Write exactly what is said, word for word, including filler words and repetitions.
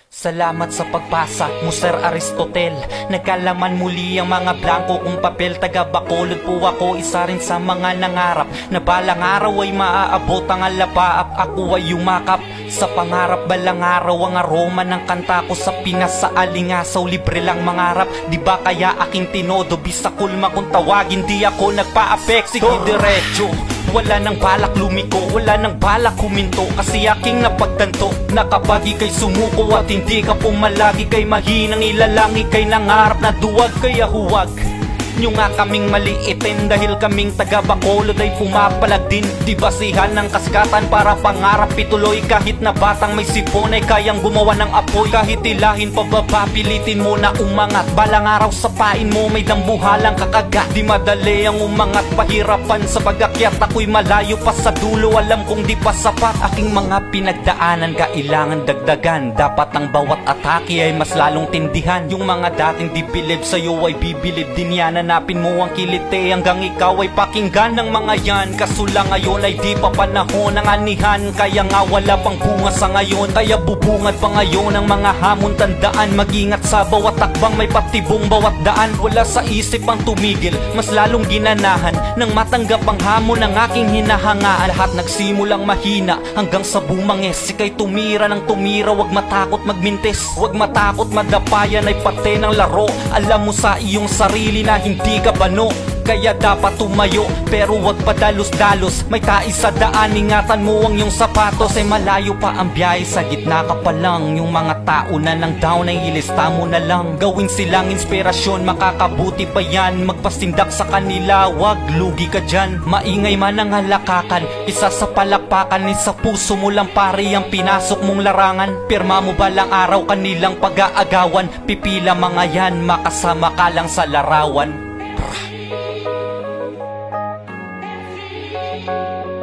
Salamat sa pagbasa mo, Sir Aristotel. Nagkalaman muli ang mga blanco kong papel. Taga Bacolod po ako, isa rin sa mga nangarap na balang araw ay maaabot ang alapaap. Ako ay yumakap sa pangarap, balang araw ang aroma ng kanta ko sa Pinas. Sa alingasaw, libre lang mangarap. Di ba kaya aking tinodo, bisakulma kung tawagin, di ako nagpa-apek. Sige diretso, wala nang balak lumiko, wala nang balak huminto. Kasi aking napagtanto na kapag ika'y sumuko at hindi ka pumalagi, kay mahinang ilalangi, kay nangarap na duwag. Kaya huwag nyo nga kaming maliitin, dahil kaming taga Bacolod ay pumapalag din. Di basihan ng kaskatan para pangarap ituloy. Kahit na batang may sipon ay kayang gumawa ng apoy. Kahit ilahin pababa, pilitin mo na umangat. Balang araw sa pain mo may dambuhalang kakagat. Di madali ang umangat, pahirapan sa pag-akyat. Ako'y malayo pa sa dulo, alam kong di pa sapat. Aking mga pinagdaanan kailangan dagdagan. Dapat ang bawat atake ay mas lalong tindihan. Yung mga dating di bilib sa'yo ay bibilib din yan. Hanapin mo ang kilite hanggang ikaw ay pakinggan ng mga yan. Kaso lang ngayon ay di pa panahon ng anihan. Kaya nga wala pang bunga sa ngayon, kaya bubungad pa ngayon ang mga hamon. Tandaan, mag-ingat sa bawat takbang, may patibong bawat daan. Wala sa isip ang tumigil, mas lalong ginanahan nang matanggap ang hamon ng aking hinahangaan. Lahat nagsimulang mahina hanggang sa bumangis. Ika'y tumira ng tumira, wag matakot magmintis. Wag matakot madapayan ay pati ng laro. Alam mo sa iyong sarili na hindi ka bano, kaya dapat tumayo, pero wag padalos-dalos. May tais sa daan, ingatan mo ang iyong sapatos. Ay malayo pa ang biyahe, sa gitna ka pa lang. Yung mga tao na nang down ay ilista mo na lang. Gawin silang inspirasyon, makakabuti pa yan. Magpasindak sa kanila, wag lugi ka dyan. Maingay man ang halakakan, isa sa palakpakan. Ni sa puso mo lang pare ang pinasok mong larangan. Pirma mo balang araw kanilang pag-aagawan. Pipila mga yan, makasama ka lang sa larawan.